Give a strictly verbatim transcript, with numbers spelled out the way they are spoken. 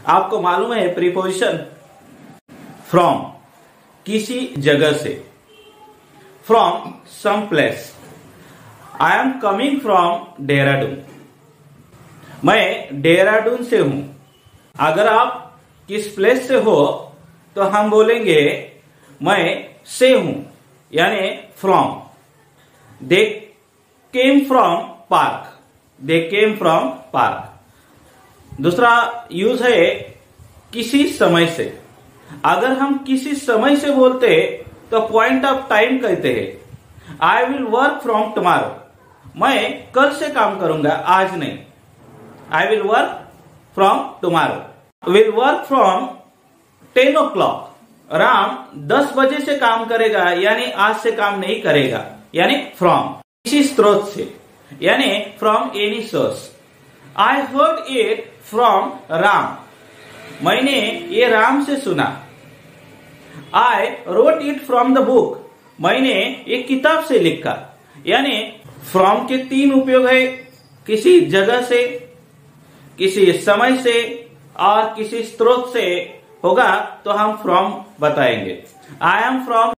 आपको मालूम है प्रीपोजिशन फ्रॉम, किसी जगह से, from some place. I am coming from Dehradun, मैं देहरादून से हूं। अगर आप किस प्लेस से हो तो हम बोलेंगे मैं से हूं, यानी from. They came from park, they came from park. दूसरा यूज है किसी समय से। अगर हम किसी समय से बोलते तो पॉइंट ऑफ टाइम कहते हैं। I will work from tomorrow, मैं कल से काम करूंगा, आज नहीं। I will work from tomorrow. Will work from ten o'clock, Ram दस बजे से काम करेगा, यानी आज से काम नहीं करेगा, यानी फ्रॉम। किसी स्रोत से, यानी from any source. I heard it from Ram, मैंने ये राम से सुना। I wrote it from the book, मैंने एक किताब से लिखा। यानी फ्रॉम के तीन उपयोग है, किसी जगह से, किसी समय से और किसी स्रोत से होगा तो हम फ्रॉम बताएंगे। I am from